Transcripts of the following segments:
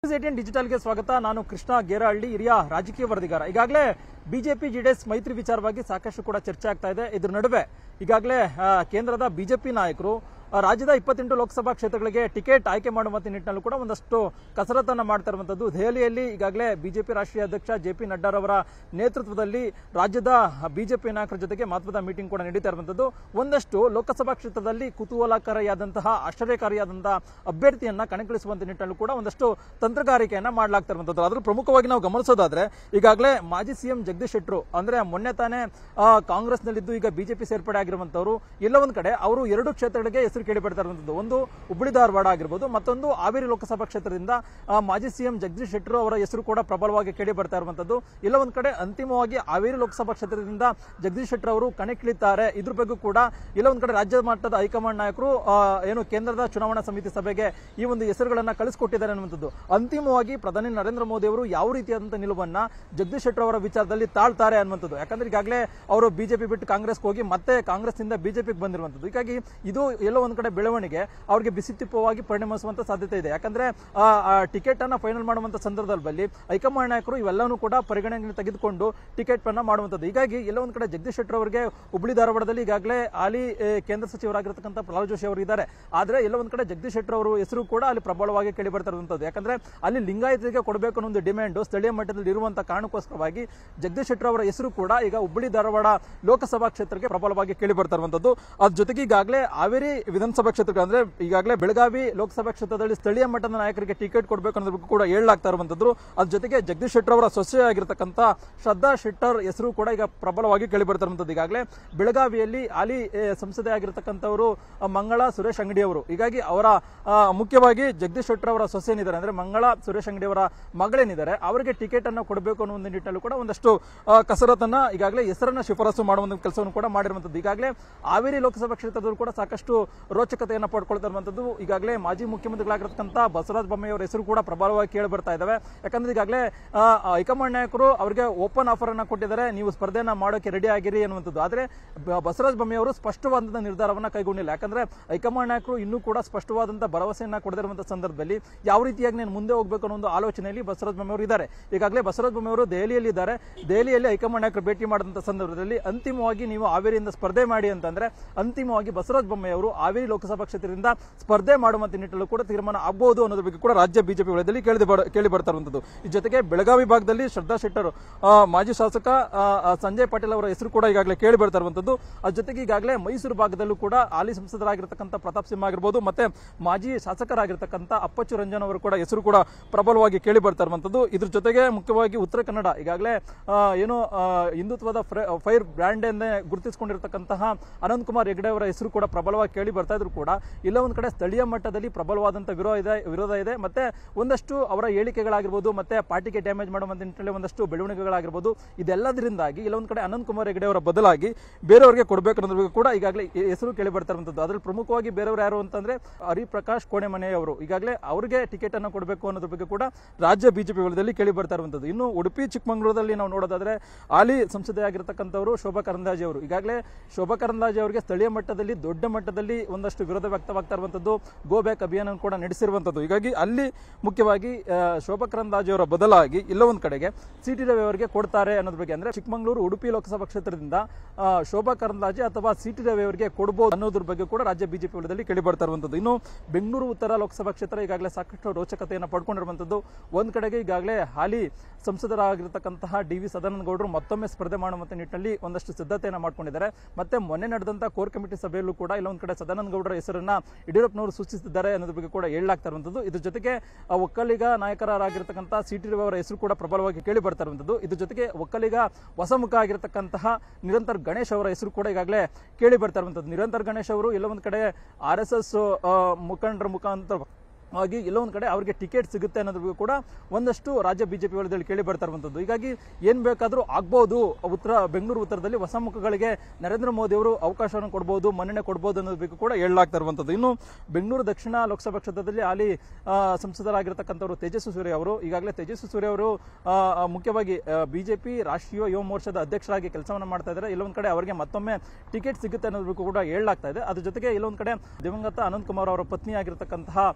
18 ಡಿಜಿಟಲ್ಗೆ ಸ್ವಾಗತ. ನಾನು ಕೃಷ್ಣ ಗೇರಹಳ್ಳಿ, ಹಿರಿಯ ರಾಜಕೀಯ ವರದಿಗಾರ. ಈಗಾಗಲೇ ಬಿಜೆಪಿ ಜೆಡಿಎಸ್ ಮೈತ್ರಿ ವಿಚಾರವಾಗಿ ಸಾಕಷ್ಟು ಕೂಡ ಚರ್ಚೆ ಆಗ್ತಾ ಇದೆ. ಇದರ ನಡುವೆ ಈಗಾಗಲೇ ಕೇಂದ್ರದ ಬಿಜೆಪಿ ನಾಯಕರು ರಾಜ್ಯದ 28 ಲೋಕಸಭಾ ಕ್ಷೇತ್ರಗಳಿಗೆ ಟಿಕೆಟ್ ಆಯ್ಕೆ ಮಾಡುವ ನಿಟ್ಟಿನಲ್ಲೂ ಕೂಡ ಒಂದಷ್ಟು ಕಸರತ್ತನ್ನು ಮಾಡ್ತಾ ಇರುವಂತದ್ದು. ದೆಹಲಿಯಲ್ಲಿ ಈಗಾಗಲೇ ಬಿಜೆಪಿ ರಾಷ್ಟ್ರೀಯ ಅಧ್ಯಕ್ಷ ಜೆ.ಪಿ. ನಡ್ಡಾರವರ ನೇತೃತ್ವದಲ್ಲಿ ರಾಜ್ಯದ ಬಿಜೆಪಿ ನಾಯಕರ ಜೊತೆಗೆ ಮಹತ್ವದ ಮೀಟಿಂಗ್ ಕೂಡ ನಡೀತಾ ಇರುವಂತದ್ದು. ಒಂದಷ್ಟು ಲೋಕಸಭಾ ಕ್ಷೇತ್ರದಲ್ಲಿ ಕುತೂಹಲಕಾರಿಯಾದಂತಹ ಆಶ್ಚರ್ಯಕಾರಿಯಾದಂತಹ ಅಭ್ಯರ್ಥಿಯನ್ನ ಕಣಕ್ಕಿಳಿಸುವಂತ ನಿಟ್ಟಿನಲ್ಲೂ ಕೂಡ ಒಂದಷ್ಟು ತಂತ್ರಗಾರಿಕೆಯನ್ನ ಮಾಡಲಾಗ್ತಾ ಇರುವಂತದ್ದು. ಅದ್ರ ಪ್ರಮುಖವಾಗಿ ನಾವು ಗಮನಿಸೋದಾದ್ರೆ ಈಗಾಗಲೇ ಮಾಜಿ ಸಿಎಂ ಜಗದೀಶ್ ಶೆಟ್ಟರ್ ಅಂದ್ರೆ ಮೊನ್ನೆ ತಾನೇ ಕಾಂಗ್ರೆಸ್ನಲ್ಲಿದ್ದು ಈಗ ಬಿಜೆಪಿ ಸೇರ್ಪಡೆ ಆಗಿರುವಂತವರು ಎಲ್ಲ ಒಂದ್ ಕಡೆ ಅವರು 2 ಕ್ಷೇತ್ರಗಳಿಗೆ ಹೆಸರು ಕೇಳಿ ಬರ್ತಾ ಇರುವಂತದ್ದು. ಒಂದು ಹುಬ್ಬಳ್ಳಿ ಧಾರವಾಡ ಆಗಿರಬಹುದು, ಮತ್ತೊಂದು ಹಾವೇರಿ ಲೋಕಸಭಾ ಕ್ಷೇತ್ರದಿಂದ ಮಾಜಿ ಸಿಎಂ ಜಗದೀಶ್ ಶೆಟ್ಟರ್ ಅವರ ಹೆಸರು ಕೂಡ ಪ್ರಬಲವಾಗಿ ಕೇಳಿ ಬರ್ತಾ ಇರುವಂತದ್ದು. ಇಲ್ಲ ಒಂದ್ ಕಡೆ ಅಂತಿಮವಾಗಿ ಹಾವೇರಿ ಲೋಕಸಭಾ ಕ್ಷೇತ್ರದಿಂದ ಜಗದೀಶ್ ಶೆಟ್ಟರ್ ಅವರು ಕಣಕ್ಕಿಳಿತಾರೆ. ಇದ್ರ ಬಗ್ಗೆ ಕೂಡ ಇಲ್ಲ ಒಂದ್ ಕಡೆ ರಾಜ್ಯ ಮಟ್ಟದ ಹೈಕಮಾಂಡ್ ನಾಯಕರು ಏನು ಕೇಂದ್ರದ ಚುನಾವಣಾ ಸಮಿತಿ ಸಭೆಗೆ ಈ ಒಂದು ಹೆಸರುಗಳನ್ನ ಕಳಿಸಿಕೊಟ್ಟಿದ್ದಾರೆ ಅನ್ನುವಂಥದ್ದು. ಅಂತಿಮವಾಗಿ ಪ್ರಧಾನಿ ನರೇಂದ್ರ ಮೋದಿ ಅವರು ಯಾವ ರೀತಿಯಾದಂತಹ ನಿಲುವನ್ನ ಜಗದೀಶ್ ಶೆಟ್ಟರ್ ಅವರ ವಿಚಾರದಲ್ಲಿ ತಾಳ್ತಾರೆ ಅನ್ನುವಂಥದ್ದು. ಯಾಕಂದ್ರೆ ಈಗಾಗಲೇ ಅವರು ಬಿಜೆಪಿ ಬಿಟ್ಟು ಕಾಂಗ್ರೆಸ್ಗೆ ಹೋಗಿ ಮತ್ತೆ ಕಾಂಗ್ರೆಸ್ ನಿಂದ ಬಿಜೆಪಿಗೆ ಬಂದಿರುವಂತದ್ದು. ಹೀಗಾಗಿ ಇದು ಎಲ್ಲೋ ಒಂದ್ ಕಡೆ ಬೆಳವಣಿಗೆ ಅವರಿಗೆ ಬಿಸಿತಿಪ್ಪವಾಗಿ ಪರಿಣಮಿಸುವಂತ ಸಾಧ್ಯತೆ ಇದೆ. ಯಾಕಂದ್ರೆ ಟಿಕೆಟ್ ಅನ್ನ ಫೈನಲ್ ಮಾಡುವಂತ ಸಂದರ್ಭದಲ್ಲಿ ಹೈಕಮಾಂಡ್ ನಾಯಕರು ಇವೆಲ್ಲವೂ ಕೂಡ ಪರಿಗಣನೆಗೆ ತೆಗೆದುಕೊಂಡು ಟಿಕೆಟ್ ಅನ್ನ ಮಾಡುವಂತದ್ದು. ಹೀಗಾಗಿ ಎಲ್ಲ ಒಂದ್ ಕಡೆ ಜಗದೀಶ್ ಶೆಟ್ಟರ್ ಅವರಿಗೆ ಹುಬ್ಬಳ್ಳಿ ಧಾರವಾಡದಲ್ಲಿ ಈಗಾಗಲೇ ಹಾಲಿ ಕೇಂದ್ರ ಸಚಿವರಾಗಿರ್ತಕ್ಕಂಥ ಪ್ರಹ್ಲಾದ್ ಜೋಶಿ ಅವರು ಇದ್ದಾರೆ. ಆದ್ರೆ ಎಲ್ಲ ಒಂದ್ ಕಡೆ ಜಗದೀಶ್ ಶೆಟ್ಟರ್ ಅವರು ಹೆಸರು ಕೂಡ ಅಲ್ಲಿ ಪ್ರಬಲವಾಗಿ ಕೇಳಿ ಬರ್ತಾ ಇರುವಂತದ್ದು. ಯಾಕಂದ್ರೆ ಅಲ್ಲಿ ಲಿಂಗಾಯತರಿಗೆ ಕೊಡಬೇಕು ಅನ್ನೋ ಒಂದು ಡಿಮ್ಯಾಂಡ್ ಸ್ಥಳೀಯ ಮಟ್ಟದಲ್ಲಿ ಇರುವಂತಹ ಕಾರಣಕ್ಕೋಸ್ಕರವಾಗಿ ಜಗದೀಶ್ ಶೆಟ್ಟರ್ ಅವರ ಹೆಸರು ಕೂಡ ಈಗ ಹುಬ್ಬಳ್ಳಿ ಧಾರವಾಡ ಲೋಕಸಭಾ ಕ್ಷೇತ್ರಕ್ಕೆ ಪ್ರಬಲವಾಗಿ ಕೇಳಿ ಬರ್ತಾ ಇರುವಂತದ್ದು. ಅದ್ರ ಜೊತೆಗೆ ಈಗಾಗಲೇ ಹಾವೇರಿ ವಿಧಾನಸಭಾ ಕ್ಷೇತ್ರಕ್ಕೆ ಅಂದ್ರೆ ಈಗಾಗಲೇ ಬೆಳಗಾವಿ ಲೋಕಸಭಾ ಕ್ಷೇತ್ರದಲ್ಲಿ ಸ್ಥಳೀಯ ಮಟ್ಟದ ನಾಯಕರಿಗೆ ಟಿಕೆಟ್ ಕೊಡಬೇಕು ಅನ್ನೋದ್ರ ಬಗ್ಗೆ ಕೂಡ ಹೇಳಲಾಗ್ತಾ ಇರುವಂತದ್ದು. ಅದ್ರ ಜೊತೆಗೆ ಜಗದೀಶ್ ಶೆಟ್ಟರ್ ಅವರ ಸೊಸೆಯಾಗಿರ್ತಕ್ಕಂಥ ಶ್ರದ್ಧಾ ಶೆಟ್ಟರ್ ಹೆಸರು ಕೂಡ ಈಗ ಪ್ರಬಲವಾಗಿ ಕೇಳಿ ಬರ್ತಾ ಇರುವಂತದ್ದು. ಈಗಾಗಲೇ ಬೆಳಗಾವಿಯಲ್ಲಿ ಹಾಲಿ ಸಂಸದೆ ಆಗಿರ್ತಕ್ಕಂಥವರು ಮಂಗಳಾ ಸುರೇಶ್ ಅಂಗಡಿ ಅವರು. ಹೀಗಾಗಿ ಅವರ ಮುಖ್ಯವಾಗಿ ಜಗದೀಶ್ ಶೆಟ್ಟರ್ ಅವರ ಸೊಸೆ ಏನಿದ್ದಾರೆ ಅಂದ್ರೆ ಮಂಗಳಾ ಸುರೇಶ್ ಅಂಗಡಿ ಅವರ ಮಗಳೇನಿದ್ದಾರೆ ಅವರಿಗೆ ಟಿಕೆಟ್ ಅನ್ನು ಕೊಡಬೇಕು ಅನ್ನೋ ಒಂದು ನಿಟ್ಟಿನಲ್ಲೂ ಕೂಡ ಒಂದಷ್ಟು ಕಸರತ್ತನ್ನ ಈಗಾಗಲೇ ಹೆಸರನ್ನ ಶಿಫಾರಸು ಮಾಡುವ ಕೆಲಸವನ್ನು ಕೂಡ ಮಾಡಿರುವಂತದ್ದು. ಈಗಾಗಲೇ ಹಾವೇರಿ ಲೋಕಸಭಾ ಕ್ಷೇತ್ರದಲ್ಲೂ ಕೂಡ ಸಾಕಷ್ಟು ರೋಚಕತೆಯನ್ನು ಪಡ್ಕೊಳ್ತಾ ಇರುವಂತದ್ದು. ಈಗಾಗಲೇ ಮಾಜಿ ಮುಖ್ಯಮಂತ್ರಿಗಳಾಗಿರ್ತಕ್ಕಂಥ ಬಸವರಾಜ ಬೊಮ್ಮಾಯಿ ಅವರ ಹೆಸರು ಕೂಡ ಪ್ರಬಲವಾಗಿ ಕೇಳಿ ಬರ್ತಾ ಇದ್ದಾವೆ. ಯಾಕಂದ್ರೆ ಈಗಾಗಲೇ ಹೈಕಮಾಂಡ್ ನಾಯಕರು ಅವರಿಗೆ ಓಪನ್ ಆಫರ್ ಅನ್ನ ಕೊಟ್ಟಿದ್ದಾರೆ, ನೀವು ಸ್ಪರ್ಧೆಯನ್ನ ಮಾಡೋಕೆ ರೆಡಿ ಆಗಿರಿ ಅನ್ನುವಂಥದ್ದು. ಆದ್ರೆ ಬಸವರಾಜ ಬೊಮ್ಮಾಯಿ ಅವರು ಸ್ಪಷ್ಟವಾದಂತಹ ನಿರ್ಧಾರವನ್ನ ಕೈಗೊಂಡಿಲ್ಲ. ಯಾಕಂದ್ರೆ ಹೈಕಮಾಂಡ್ ನಾಯಕರು ಇನ್ನೂ ಕೂಡ ಸ್ಪಷ್ಟವಾದಂತಹ ಭರವಸೆಯನ್ನ ಕೊಡದಿರುವಂತಹ ಸಂದರ್ಭದಲ್ಲಿ ಯಾವ ರೀತಿಯಾಗಿ ನಾನು ಮುಂದೆ ಹೋಗಬೇಕು ಅನ್ನೋ ಒಂದು ಆಲೋಚನೆಯಲ್ಲಿ ಬಸವರಾಜ ಬೊಮ್ಮಾಯಿ ಅವರು ಇದ್ದಾರೆ. ಈಗಾಗಲೇ ಬಸವರಾಜ ಬೊಮ್ಮಾಯಿ ಅವರು ದೆಹಲಿಯಲ್ಲಿ ಇದ್ದಾರೆ. ದೆಹಲಿಯಲ್ಲಿ ಹೈಕಮಾಂಡ್ ನಾಯಕರು ಭೇಟಿ ಮಾಡಿದಂತಹ ಸಂದರ್ಭದಲ್ಲಿ ಅಂತಿಮವಾಗಿ ನೀವು ಹಾವೇರಿಯಿಂದ ಸ್ಪರ್ಧೆ ಮಾಡಿ ಅಂತಂದ್ರೆ ಅಂತಿಮವಾಗಿ ಬಸವರಾಜ ಬೊಮ್ಮಾಯಿ ಅವರು ಹಾವೇರಿ ಲೋಕಸಭಾ ಕ್ಷೇತ್ರದಿಂದ ಸ್ಪರ್ಧೆ ಮಾಡುವಂತ ನಿಟ್ಟಿನಲ್ಲೂ ಕೂಡ ತೀರ್ಮಾನ ಆಗಬಹುದು ಅನ್ನೋದ್ರ ಬಗ್ಗೆ ಕೂಡ ರಾಜ್ಯ ಬಿಜೆಪಿ ವಲಯದಲ್ಲಿ ಕೇಳಿ ಬರ್ತಾ ಇರುವಂತದ್ದು. ಈ ಜೊತೆಗೆ ಬೆಳಗಾವಿ ಭಾಗದಲ್ಲಿ ಶ್ರದ್ಧಾ ಶೆಟ್ಟರ್ ಮಾಜಿ ಶಾಸಕ ಸಂಜಯ್ ಪಾಟೀಲ್ ಅವರ ಹೆಸರು ಕೂಡ ಈಗಾಗಲೇ ಕೇಳಿ ಬರ್ತಾ ಇರುವಂತದ್ದು. ಅದ್ರ ಜೊತೆಗೆ ಈಗಾಗಲೇ ಮೈಸೂರು ಭಾಗದಲ್ಲೂ ಕೂಡ ಹಾಲಿ ಸಂಸದರಾಗಿರ್ತಕ್ಕಂಥ ಪ್ರತಾಪ್ ಸಿಂಹ ಆಗಿರ್ಬೋದು ಮತ್ತೆ ಮಾಜಿ ಶಾಸಕರಾಗಿರ್ತಕ್ಕಂಥ ಅಪ್ಪಚ್ಚು ರಂಜನ್ ಅವರು ಕೂಡ ಹೆಸರು ಕೂಡ ಪ್ರಬಲವಾಗಿ ಕೇಳಿ ಬರ್ತಾ ಇರುವಂತದ್ದು. ಇದ್ರ ಜೊತೆಗೆ ಮುಖ್ಯವಾಗಿ ಉತ್ತರ ಕನ್ನಡ ಈಗಾಗಲೇ ಏನು ಹಿಂದುತ್ವದ ಫೈರ್ ಬ್ರ್ಯಾಂಡ್ ಎಂದೇ ಗುರುತಿಸಿಕೊಂಡಿರ್ತಕ್ಕಂತಹ ಅನಂತ್ ಕುಮಾರ್ ಹೆಗಡೆ ಅವರ ಹೆಸರು ಕೂಡ ಪ್ರಬಲವಾಗಿ ಕೇಳಿ ಬರ್ತಾ ಇದ್ರು ಕೂಡ ಇಲ್ಲ ಒಂದ್ ಕಡೆ ಸ್ಥಳೀಯ ಮಟ್ಟದಲ್ಲಿ ಪ್ರಬಲವಾದಂತಹ ವಿರೋಧ ಇದೆ. ಮತ್ತೆ ಒಂದಷ್ಟು ಅವರ ಹೇಳಿಕೆಗಳಾಗಿರ್ಬೋದು ಮತ್ತೆ ಪಾರ್ಟಿಗೆ ಡ್ಯಾಮೇಜ್ ಮಾಡುವಂತ ನಿಟ್ಟಿನಲ್ಲಿ ಒಂದಷ್ಟು ಬೆಳವಣಿಗೆಗಳಾಗಿರ್ಬೋದು. ಇದೆಲ್ಲದರಿಂದಾಗಿ ಇಲ್ಲ ಒಂದ್ ಕಡೆ ಅನಂತ್ ಕುಮಾರ್ ಹೆಗಡೆ ಅವರ ಬದಲಾಗಿ ಬೇರೆಯವರಿಗೆ ಕೊಡಬೇಕು ಅನ್ನೋದ್ರ ಕೂಡ ಈಗಾಗಲೇ ಹೆಸರು ಕೇಳಿ ಬರ್ತಾ ಇರುವಂತದ್ದು. ಅದ್ರಲ್ಲಿ ಪ್ರಮುಖವಾಗಿ ಬೇರೆಯವರು ಯಾರು ಅಂತಂದ್ರೆ ಹರಿಪ್ರಕಾಶ್ ಕೋಣೆಮನೆ ಅವರು. ಈಗಾಗಲೇ ಅವರಿಗೆ ಟಿಕೆಟ್ ಅನ್ನು ಕೊಡಬೇಕು ಅನ್ನೋದ್ರ ಬಗ್ಗೆ ಕೂಡ ರಾಜ್ಯ ಬಿಜೆಪಿ ವಲಯದಲ್ಲಿ ಕೇಳಿ ಬರ್ತಾ ಇರುವಂತದ್ದು. ಇನ್ನು ಉಡುಪಿ ಚಿಕ್ಕಮಗಳೂರಲ್ಲಿ ನಾವು ನೋಡೋದಾದ್ರೆ ಹಾಲಿ ಸಂಸದೆ ಆಗಿರ್ತಕ್ಕಂಥವರು ಶೋಭಾ ಕರಂದ್ಲಾಜೆ ಅವರು. ಈಗಾಗಲೇ ಶೋಭಾ ಕರಂದ್ಲಾಜೆ ಅವರಿಗೆ ಸ್ಥಳೀಯ ಮಟ್ಟದಲ್ಲಿ ದೊಡ್ಡ ಮಟ್ಟದಲ್ಲಿ ಒಂದಷ್ಟು ವಿರೋಧ ವ್ಯಕ್ತವಾಗ್ತಾ ಇರುವಂತದ್ದು. ಗೋ ಬ್ಯಾಕ್ ಅಭಿಯಾನ ಕೂಡ ನಡೆಸಿರುವಂತದ್ದು. ಹೀಗಾಗಿ ಅಲ್ಲಿ ಮುಖ್ಯವಾಗಿ ಶೋಭಾ ಕರಂದ್ಲಾಜೆ ಅವರ ಬದಲಾಗಿ ಇಲ್ಲ ಒಂದ್ ಕಡೆಗೆ ಸಿ.ಟಿ. ರವಿ ಅವರಿಗೆ ಕೊಡ್ತಾರೆ ಅನ್ನೋದ್ರ ಬಗ್ಗೆ ಅಂದ್ರೆ ಚಿಕ್ಕಮಗಳೂರು ಉಡುಪಿ ಲೋಕಸಭಾ ಕ್ಷೇತ್ರದಿಂದ ಶೋಭಾ ಕರಂದ್ಲಾಜೆ ಅಥವಾ ಸಿ.ಟಿ. ರವಿ ಅವರಿಗೆ ಕೊಡಬಹುದು ಅನ್ನೋದ್ರ ಬಗ್ಗೆ ಕೂಡ ರಾಜ್ಯ ಬಿಜೆಪಿ ವಲಯದಲ್ಲಿ ಕೇಳಿ ಬರ್ತಾ ಇರುವಂತದ್ದು. ಇನ್ನು ಬೆಂಗಳೂರು ಉತ್ತರ ಲೋಕಸಭಾ ಕ್ಷೇತ್ರ ಈಗಾಗಲೇ ಸಾಕಷ್ಟು ರೋಚಕತೆಯನ್ನು ಪಡ್ಕೊಂಡಿರುವಂತದ್ದು. ಒಂದ್ ಕಡೆಗೆ ಈಗಾಗಲೇ ಹಾಲಿ ಸಂಸದರಾಗಿರ್ತಕ್ಕಂತಹ ಡಿ.ವಿ. ಸದಾನಂದ ಗೌಡರು ಮತ್ತೊಮ್ಮೆ ಸ್ಪರ್ಧೆ ಮಾಡುವಂತ ನಿಟ್ಟಿನಲ್ಲಿ ಒಂದಷ್ಟು ಸಿದ್ಧತೆಯನ್ನು ಮಾಡ್ಕೊಂಡಿದ್ದಾರೆ. ಮತ್ತೆ ಮೊನ್ನೆ ನಡೆದಂತಹ ಕೋರ್ ಕಮಿಟಿ ಸಭೆಯಲ್ಲೂ ಕೂಡ ಇಲ್ಲ ಒಂದ್ ಕಡೆ ಸದಾನಂದ ಗೌಡರ ಹೆಸರನ್ನ ಯಡಿಯೂರಪ್ಪನವರು ಸೂಚಿಸಿದ್ದಾರೆ ಅನ್ನೋದ್ರ ಬಗ್ಗೆ ಕೂಡ ಹೇಳಲಾಗ್ತಾ ಇರುವಂತದ್ದು. ಇದ್ರ ಜೊತೆಗೆ ಒಕ್ಕಲಿಗ ನಾಯಕರಾಗಿರ್ತಕ್ಕಂಥ ಸಿ.ಟಿ. ರವಿ ಅವರ ಹೆಸರು ಕೂಡ ಪ್ರಬಲವಾಗಿ ಕೇಳಿ ಬರ್ತಾ ಇರುವಂತದ್ದು. ಇದ್ರ ಜೊತೆಗೆ ಒಕ್ಕಲಿಗ ಹೊಸ ಮುಖ ಆಗಿರ್ತಕ್ಕಂತಹ ನಿರಂತರ ಗಣೇಶ್ ಅವರ ಹೆಸರು ಕೂಡ ಈಗಾಗಲೇ ಕೇಳಿ ಬರ್ತಾ ಇರುವಂತದ್ದು. ನಿರಂತರ ಗಣೇಶ್ ಅವರು ಎಲ್ಲ ಒಂದ್ ಕಡೆ RSS ಮುಖಂಡರ ಮುಖಾಂತರ ಆಗಿ ಎಲ್ಲ ಒಂದ್ ಕಡೆ ಅವರಿಗೆ ಟಿಕೆಟ್ ಸಿಗುತ್ತೆ ಅನ್ನೋದ್ರ ಕೂಡ ಒಂದಷ್ಟು ರಾಜ್ಯ ಬಿಜೆಪಿ ವಲಯದಲ್ಲಿ ಕೇಳಿ ಬರ್ತಾ ಇರುವಂತದ್ದು. ಹೀಗಾಗಿ ಏನ್ ಬೇಕಾದ್ರೂ ಆಗ್ಬಹುದು. ಬೆಂಗಳೂರು ಉತ್ತರದಲ್ಲಿ ಹೊಸ ಮುಖಗಳಿಗೆ ನರೇಂದ್ರ ಮೋದಿ ಅವರು ಅವಕಾಶವನ್ನು ಕೊಡಬಹುದು, ಮನ್ನಣೆ ಕೊಡಬಹುದು ಅನ್ನೋದ್ರ ಬಗ್ಗೆ ಕೂಡ ಹೇಳಲಾಗ್ತಾ ಇರುವಂತದ್ದು. ಇನ್ನು ಬೆಂಗಳೂರು ದಕ್ಷಿಣ ಲೋಕಸಭಾ ಕ್ಷೇತ್ರದಲ್ಲಿ ಹಾಲಿ ಸಂಸದರಾಗಿರ್ತಕ್ಕಂಥವರು ತೇಜಸ್ವಿ ಸೂರ್ಯ ಅವರು. ಈಗಾಗಲೇ ತೇಜಸ್ವಿ ಸೂರ್ಯ ಅವರು ಮುಖ್ಯವಾಗಿ ಬಿಜೆಪಿ ರಾಷ್ಟ್ರೀಯ ಯುವ ಮೋರ್ಚಾದ ಅಧ್ಯಕ್ಷರಾಗಿ ಕೆಲಸವನ್ನ ಮಾಡ್ತಾ ಇದ್ದಾರೆ. ಇಲ್ಲೊಂದ್ ಕಡೆ ಅವರಿಗೆ ಮತ್ತೊಮ್ಮೆ ಟಿಕೆಟ್ ಸಿಗುತ್ತೆ ಅನ್ನೋದ್ರ ಕೂಡ ಹೇಳಲಾಗ್ತಾ ಇದೆ. ಅದ್ರ ಜೊತೆಗೆ ಇಲ್ಲೊಂದ್ ಕಡೆ ದಿವಂಗತ ಅನಂತ್ ಕುಮಾರ್ ಅವರ ಪತ್ನಿ ಆಗಿರ್ತಕ್ಕಂತಹ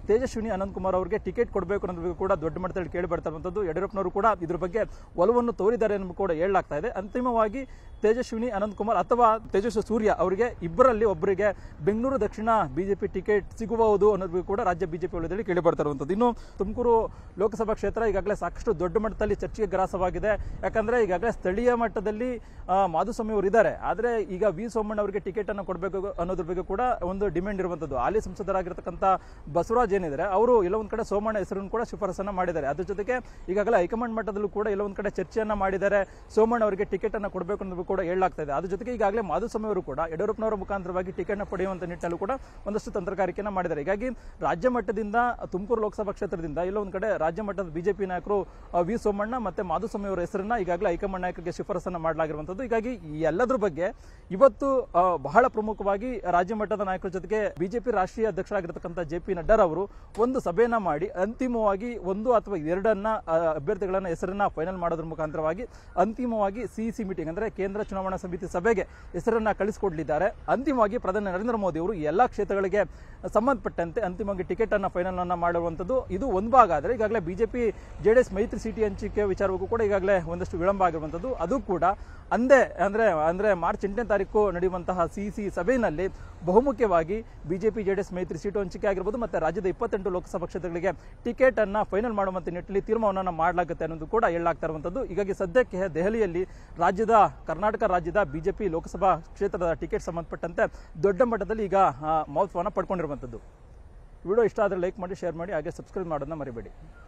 ತೇಜಸ್ವಿನಿ ಅನಂತಕುಮಾರ್ ಅವರಿಗೆ ಟಿಕೆಟ್ ಕೊಡಬೇಕು ಅನ್ನೋದು ಕೂಡ ದೊಡ್ಡ ಮಟ್ಟದಲ್ಲಿ ಕೇಳಿ ಬರ್ತಾ ಇರುವಂಥದ್ದು. ಯಡಿಯೂರಪ್ಪನವರು ಕೂಡ ಇದ್ರ ಬಗ್ಗೆ ಒಲವನ್ನು ತೋರಿದ್ದಾರೆ ಎಂದು ಕೂಡ ಹೇಳಲಾಗ್ತಾ ಇದೆ. ಅಂತಿಮವಾಗಿ ತೇಜಸ್ವಿನಿ ಅನಂತಕುಮಾರ್ ಅಥವಾ ತೇಜಸ್ವಿ ಸೂರ್ಯ ಅವರಿಗೆ ಇಬ್ಬರಲ್ಲಿ ಒಬ್ಬರಿಗೆ ಬೆಂಗಳೂರು ದಕ್ಷಿಣ ಬಿಜೆಪಿ ಟಿಕೆಟ್ ಸಿಗಬಹುದು ಅನ್ನೋದು ಕೂಡ ರಾಜ್ಯ ಬಿಜೆಪಿ ವಲಯದಲ್ಲಿ ಕೇಳಿ ಬರ್ತಾ ಇರುವಂಥದ್ದು. ಇನ್ನು ತುಮಕೂರು ಲೋಕಸಭಾ ಕ್ಷೇತ್ರ ಈಗಾಗಲೇ ಸಾಕಷ್ಟು ದೊಡ್ಡ ಮಟ್ಟದಲ್ಲಿ ಚರ್ಚೆಗೆ ಗ್ರಾಸವಾಗಿದೆ. ಯಾಕಂದ್ರೆ ಈಗಾಗಲೇ ಸ್ಥಳೀಯ ಮಟ್ಟದಲ್ಲಿ ಮಾಧುಸ್ವಾಮಿ ಅವರು ಇದ್ದಾರೆ, ಆದರೆ ಈಗ ವಿ ಸೋಮಣ್ಣ ಅವರಿಗೆ ಟಿಕೆಟ್ ಅನ್ನು ಕೊಡಬೇಕು ಅನ್ನೋದ್ರ ಬಗ್ಗೆ ಕೂಡ ಒಂದು ಡಿಮ್ಯಾಂಡ್ ಇರುವಂಥದ್ದು. ಹಾಲಿ ಸಂಸದರಾಗಿರ್ತಕ್ಕಂಥ ಬಸವರಾಜ್ ಏನಿದ್ದಾರೆ ಅವರು ಎಲ್ಲೊಂದ್ ಕಡೆ ಸೋಮಣ್ಣ ಹೆಸರನ್ನು ಕೂಡ ಶಿಫಾರಸನ್ನ ಮಾಡಿದ್ದಾರೆ. ಅದ್ರ ಜೊತೆಗೆ ಈಗಾಗಲೇ ಹೈಕಮಾಂಡ್ ಮಟ್ಟದಲ್ಲೂ ಕೂಡ ಎಲ್ಲೊಂದ್ ಕಡೆ ಚರ್ಚೆಯನ್ನ ಮಾಡಿದ್ದಾರೆ. ಸೋಮಣ್ಣ ಅವರಿಗೆ ಟಿಕೆಟ್ ಅನ್ನು ಕೊಡಬೇಕು ಅನ್ನೋದು ಕೂಡ ಹೇಳಲಾಗ್ತಾ ಇದೆ. ಅದ್ರ ಜೊತೆಗೆ ಈಗಾಗಲೇ ಮಾಧುಸ್ವಾಮಿ ಅವರು ಕೂಡ ಯಡಿಯೂರಪ್ಪನವರ ಮುಖಾಂತರವಾಗಿ ಟಿಕೆಟ್ ನ ಪಡೆಯುವಂತ ನಿಟ್ಟಲ್ಲೂ ಕೂಡ ಒಂದಷ್ಟು ತಂತ್ರಗಾರಿಕೆಯನ್ನ ಮಾಡಿದ್ದಾರೆ. ಹೀಗಾಗಿ ರಾಜ್ಯ ಮಟ್ಟದಿಂದ ತುಮಕೂರು ಲೋಕಸಭಾ ಕ್ಷೇತ್ರದಿಂದ ಎಲ್ಲೋ ಒಂದ್ ಕಡೆ ರಾಜ್ಯ ಮಟ್ಟದ ಬಿಜೆಪಿ ನಾಯಕರು ವಿ ಸೋಮಣ್ಣ ಮತ್ತೆ ಮಾಧುಸ್ವಾಮಿ ಅವರ ಹೆಸರನ್ನ ಈಗಾಗಲೇ ಹೈಕಮಾಂಡ್ ನಾಯಕರಿಗೆ ಶಿಫಾರಸನ್ನ ಮಾಡಲಾಗಿರುವಂತದ್ದು. ಹೀಗಾಗಿ ಈ ಎಲ್ಲದ್ರ ಬಗ್ಗೆ ಇವತ್ತು ಬಹಳ ಪ್ರಮುಖವಾಗಿ ರಾಜ್ಯ ಮಟ್ಟದ ನಾಯಕರ ಜೊತೆಗೆ ಬಿಜೆಪಿ ರಾಷ್ಟ್ರೀಯ ಅಧ್ಯಕ್ಷರಾಗಿರ್ತಕ್ಕಂಥ ಜೆ.ಪಿ. ನಡ್ಡಾ ಅವರು ಒಂದು ಸಭೆಯನ್ನ ಮಾಡಿ ಅಂತಿಮವಾಗಿ ಒಂದು ಅಥವಾ ಎರಡನ್ನ ಅಭ್ಯರ್ಥಿಗಳನ್ನ ಹೆಸರನ್ನ ಫೈನಲ್ ಮಾಡೋದ್ರ ಮುಖಾಂತರವಾಗಿ ಅಂತಿಮವಾಗಿ ಸಿಇಸಿ ಮೀಟಿಂಗ್ ಅಂದ್ರೆ ಕೇಂದ್ರ ಚುನಾವಣಾ ಸಮಿತಿ ಸಭೆಗೆ ಹೆಸರನ್ನ ಕಳಿಸಿಕೊಡಲಿದ್ದಾರೆ. ಅಂತಿಮವಾಗಿ ಪ್ರಧಾನಿ ನರೇಂದ್ರ ಮೋದಿ ಅವರು ಎಲ್ಲಾ ಕ್ಷೇತ್ರಗಳಿಗೆ ಸಂಬಂಧಪಟ್ಟಂತೆ ಅಂತಿಮವಾಗಿ ಟಿಕೆಟ್ ಅನ್ನ ಫೈನಲ್ ಅನ್ನ ಮಾಡುವಂತದ್ದು. ಇದು ಒಂದು ಭಾಗ ಆದರೆ ಈಗಾಗಲೇ ಬಿಜೆಪಿ ಜೆಡಿಎಸ್ ಮೈತ್ರಿ ಸೀಟಿ ಹಂಚಿಕೆ ವಿಚಾರಕ್ಕೂ ಕೂಡ ಈಗಾಗಲೇ ಒಂದಷ್ಟು ವಿಳಂಬ ಆಗಿರುವಂತದ್ದು. ಅದು ಕೂಡ ಅಂದ್ರೆ ಮಾರ್ಚ್ 8ನೇ ತಾರೀಕು ನಡೆಯುವಂತಹ ಸಿಇಸಿ ಸಭೆಯಲ್ಲಿ ಬಹುಮುಖ್ಯವಾಗಿ ಬಿಜೆಪಿ ಜೆಡಿಎಸ್ ಮೈತ್ರಿ ಸೀಟು ಹಂಚಿಕೆ ಆಗಿರಬಹುದು ಮತ್ತೆ ರಾಜ್ಯದ 28 ಲೋಕಸಭಾ ಕ್ಷೇತ್ರಗಳಿಗೆ ಟಿಕೆಟ್ ಅನ್ನ ಫೈನಲ್ ಮಾಡುವಂತ ನಿಟ್ಟಿನಲ್ಲಿ ತೀರ್ಮಾನವನ್ನು ಮಾಡಲಾಗುತ್ತೆ ಅನ್ನೋದು ಕೂಡ ಹೇಳಲಾಗ್ತಾ ಇರುವಂತದ್ದು. ಹೀಗಾಗಿ ಸದ್ಯಕ್ಕೆ ದೆಹಲಿಯಲ್ಲಿ ಕರ್ನಾಟಕ ರಾಜ್ಯದ ಬಿಜೆಪಿ ಲೋಕಸಭಾ ಕ್ಷೇತ್ರದ ಟಿಕೆಟ್ ಸಂಬಂಧಪಟ್ಟಂತೆ ದೊಡ್ಡ ಮಟ್ಟದಲ್ಲಿ ಈಗ ಮಹತ್ವವನ್ನು ಪಡ್ಕೊಂಡಿರುವಂತದ್ದು. ವಿಡಿಯೋ ಇಷ್ಟ ಆದರೆ ಲೈಕ್ ಮಾಡಿ, ಶೇರ್ ಮಾಡಿ, ಹಾಗೆ ಸಬ್ಸ್ಕ್ರೈಬ್ ಮಾಡೋದನ್ನ ಮರಿಬೇಡಿ.